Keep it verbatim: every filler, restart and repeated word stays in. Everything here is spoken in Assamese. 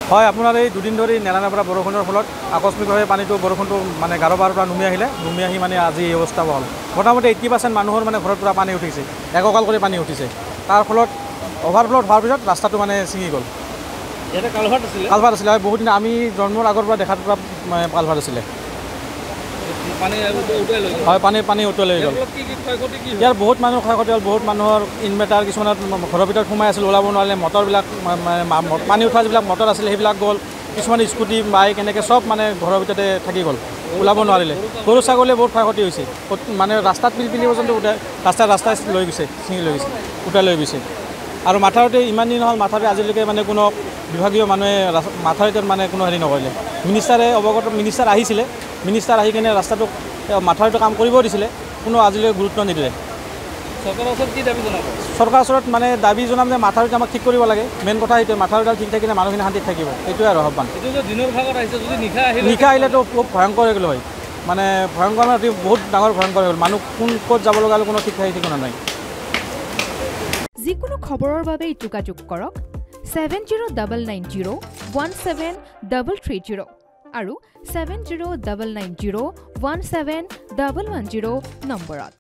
হয় আপোনাৰ এই দুদিন ধৰি নেলানাৰ পৰা বৰষুণৰ ফলত আকস্মিকভাৱে পানীটো বৰষুণটো মানে গাৰোবাৰৰ পৰা নুমি আহিলে নুমি আহি মানে আজি এই অৱস্থা হ'ল মোটামুটি এইট্টি পাৰ্চেণ্ট মানুহৰ মানে ঘৰত পুৰা পানী উঠিছে এককাল কৰি পানী উঠিছে তাৰ ফলত অভাৰফ্ল'ড হোৱাৰ পিছত ৰাস্তাটো মানে ছিঙি গ'ল ইয়াতে কালভাৰ্ট আছিলে কালভাৰ্ট আছিলে বহুত দিন আমি জন্মৰ আগৰ পৰা দেখাত পৰা কালভাৰ্ট আছিলে পানী উটুৱাই লৈ হয় পানী পানী উটুৱাই লৈ গ'ল ইয়াৰ বহুত মানুহৰ ক্ষয় ক্ষতি হ'ল বহুত মানুহৰ ইনভাৰ্টাৰ কিছুমানত ঘৰৰ ভিতৰত সোমাই আছিল ওলাব নোৱাৰিলে মটৰবিলাক পানী উঠোৱা যিবিলাক মটৰ আছিলে সেইবিলাক গ'ল কিছুমান স্কুটি বাইক এনেকৈ চব মানে ঘৰৰ ভিতৰতে থাকি গ'ল ওলাব নোৱাৰিলে গৰু ছাগলীয়ে বহুত ক্ষয় ক্ষতি হৈছে মানে ৰাস্তাত পিলপিলি পৰ্যন্ত উঠাই ৰাস্তাই ৰাস্তাই লৈ গৈছে ছিঙি লৈ গৈছে উঠাই লৈ গৈছে আৰু মাথাউৰিতে ইমান দিন হ'ল মাথাউৰি আজিলৈকে মানে কোনো বিভাগীয় মানুহে মাথাউৰিটোত মানে কোনো হেৰি নকৰিলে মিনিষ্টাৰে অৱগত মিনিষ্টাৰ আহিছিলে মিনিষ্টাৰ আহি কিনে ৰাস্তাটো মাথাউৰিটো কাম কৰিব দিছিলে কোনো আজিলৈকে গুৰুত্ব নিদিলে চৰকাৰৰ ওচৰত কি দাবী জনাব চৰকাৰৰ ওচৰত মানে দাবী জনাম যে মাথাউৰিটো আমাক ঠিক কৰিব লাগে মেইন কথা সেইটোৱে মাথাউৰিডাল ঠিক থাকিলে মানুহখিনি শান্তিত থাকিব এইটোৱে আৰু আহ্বান দিনৰ ভাগত আহিছে যদি নিশা আহিলে নিশা আহিলেতো খুব ভয়ংকৰ হৈ গ'ল হয় মানে ভয়ংকৰ মানে বহুত ডাঙৰ ভয়ংকৰ হৈ গ'ল মানুহ কোন ক'ত যাব লগা কোনো ঠিক ঠাই ঠিকনা নাই যিকোনো খবৰৰ বাবে যোগাযোগ কৰক seven zero' double nine zero' one seven double three zero' আৰু seven zero' double nine zero' one seven double one zero' নম্বৰত